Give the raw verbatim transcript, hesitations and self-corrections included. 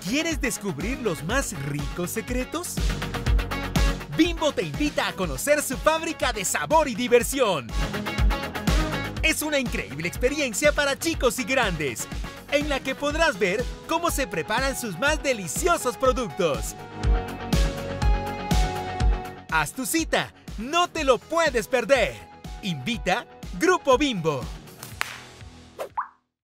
¿Quieres descubrir los más ricos secretos? Bimbo te invita a conocer su fábrica de sabor y diversión. Es una increíble experiencia para chicos y grandes, en la que podrás ver cómo se preparan sus más deliciosos productos. Haz tu cita, no te lo puedes perder. Invita Grupo Bimbo.